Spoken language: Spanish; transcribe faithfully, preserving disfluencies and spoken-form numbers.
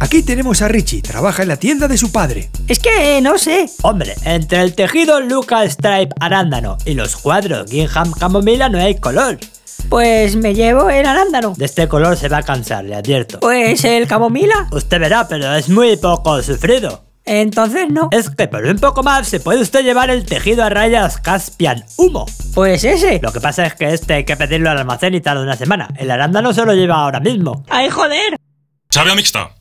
Aquí tenemos a Richie, trabaja en la tienda de su padre. Es que no sé. Hombre, entre el tejido Luca Stripe arándano y los cuadros Gingham camomila no hay color. Pues me llevo el arándano. De este color se va a cansar, le advierto. Pues el camomila. Usted verá, pero es muy poco sufrido. Entonces no. Es que por un poco más se puede usted llevar el tejido a rayas Caspian Humo. Pues ese. Lo que pasa es que este hay que pedirlo al almacén y tarda una semana. El arándano se lo lleva ahora mismo. ¡Ay, joder! 자, 뺨이 기다.